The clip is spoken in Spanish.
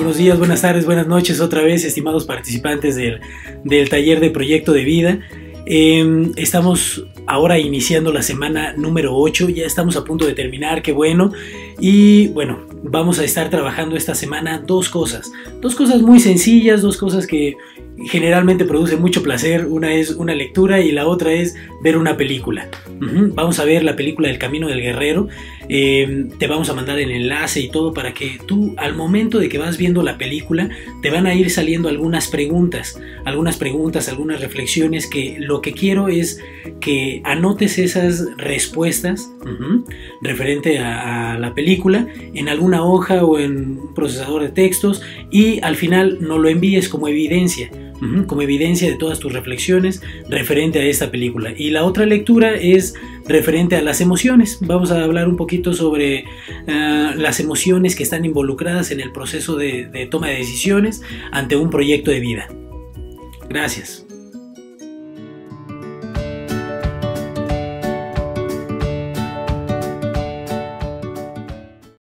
buenos días, buenas tardes, buenas noches otra vez, estimados participantes del taller de Proyecto de Vida. Estamos ahora iniciando la semana número 8, ya estamos a punto de terminar, qué bueno. Y bueno, vamos a estar trabajando esta semana dos cosas muy sencillas, dos cosas que generalmente producen mucho placer. Una es una lectura y la otra es ver una película. Vamos a ver la película El Camino del Guerrero. Te vamos a mandar el enlace y todo para que tú, al momento de que vas viendo la película, te van a ir saliendo algunas preguntas, algunas reflexiones, que lo que quiero es que anotes esas respuestas referente a la película en alguna hoja o en un procesador de textos, y al final nos lo envíes como evidencia de todas tus reflexiones referente a esta película. Y la otra lectura es referente a las emociones. Vamos a hablar un poquito sobre las emociones que están involucradas en el proceso de toma de decisiones ante un proyecto de vida. Gracias.